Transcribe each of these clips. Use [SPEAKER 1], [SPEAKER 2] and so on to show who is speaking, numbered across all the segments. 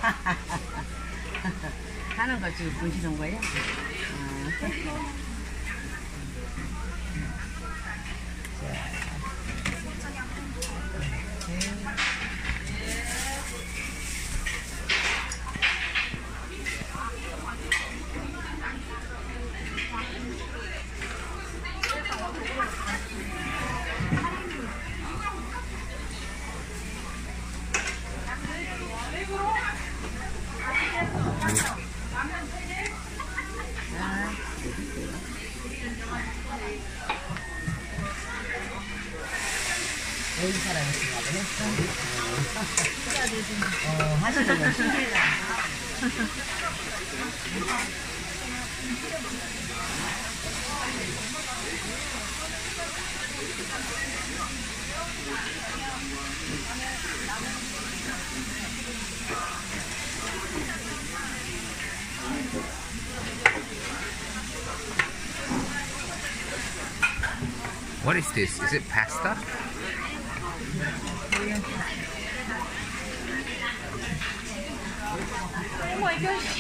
[SPEAKER 1] 하는 거 지금 보시는 거예요?
[SPEAKER 2] 여기 사람이신가 보네. 하시는 신기하다.
[SPEAKER 3] What is this? Is it pasta?
[SPEAKER 1] Oh my gosh.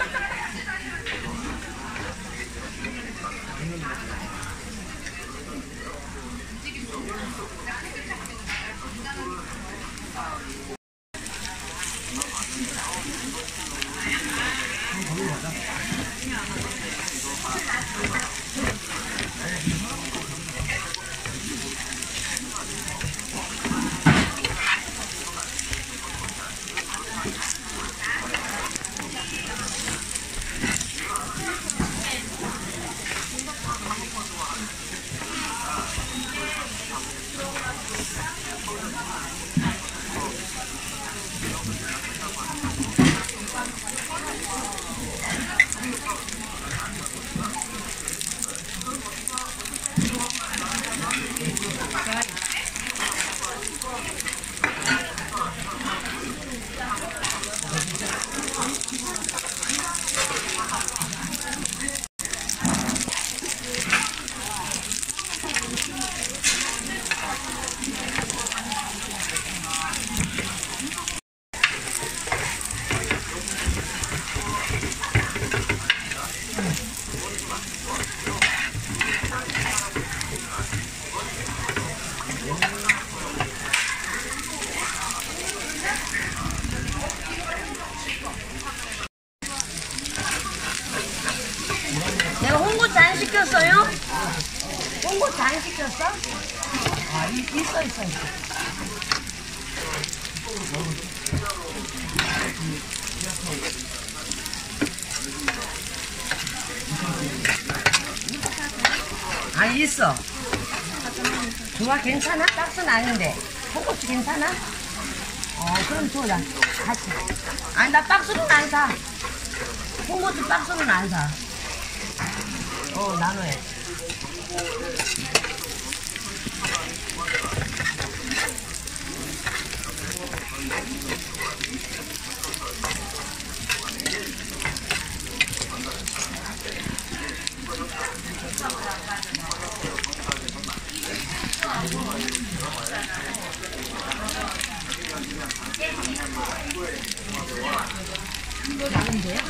[SPEAKER 1] 내가 홍고차 안 시켰어요? 홍고차 안 시켰어? 아, 있어. 아, 있어. 좋아, 괜찮아? 박스는 아닌데. 홍고추 괜찮아? 그럼 줘, 나. 같이. 아니, 나 박스는 안 사. 홍고추 박스는 안 사. 나눠해. 이거 나는데요?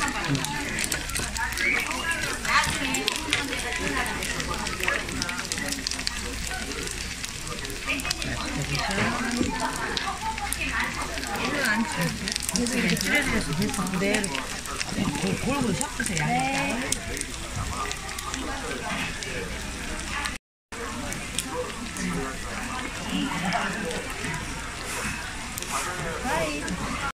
[SPEAKER 1] 오늘 안 치. 이렇게 찔러주셔서 됐어. 네. 골고루 섞으세요. 네.